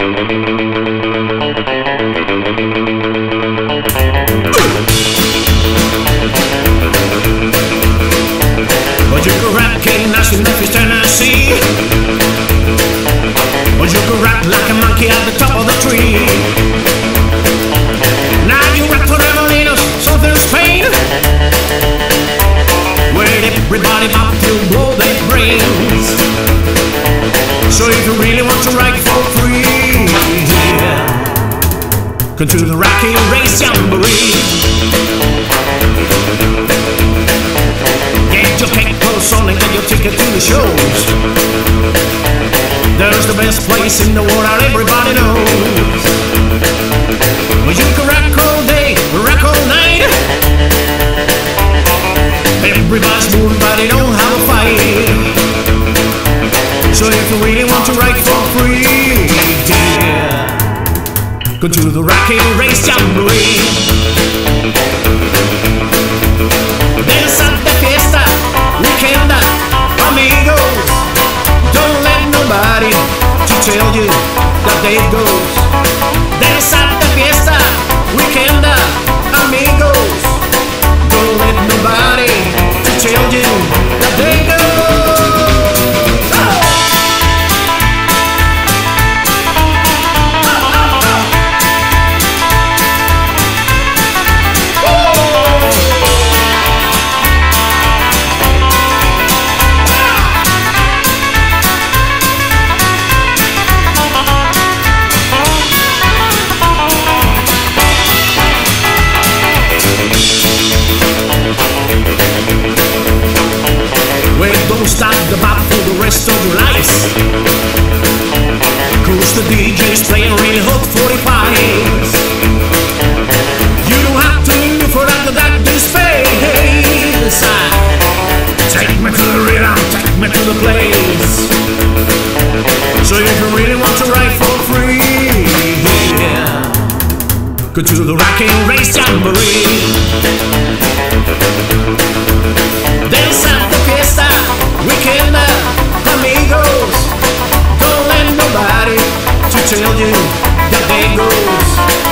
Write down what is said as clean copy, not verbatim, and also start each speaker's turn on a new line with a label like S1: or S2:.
S1: Well, you can rap K-Nash in Memphis, Tennessee. Well, you can rap like a monkey at the top of the tree. Now you rap Torremolinos, southern Spain, where everybody pop to blow their brains. So if you really want to ride for free, come to the Rockin Race Jamboree. Get your cake clothes on and get your ticket to the shows. There's the best place in the world that everybody knows. Well, you can rock all day, rock all night. Everybody's moving but they don't have a fight. So if you really want to ride for free, go to the Rockin Race Jamboree. Dance at the fiesta, weekend, amigos. Don't let nobody to tell you that day goes. Dance at the fiesta, weekend, amigos. Don't let nobody to tell you that day goes. Don't stop the bop for the rest of your life, cause the DJ's playing really hot 45s. You don't have to look for that space. Take me to the rhythm, take me to the place. So if you really want to ride for free, go to the Rockin Race Jamboree. Dance at the fiesta, weekend, amigos. Don't let nobody to tell you that day goes.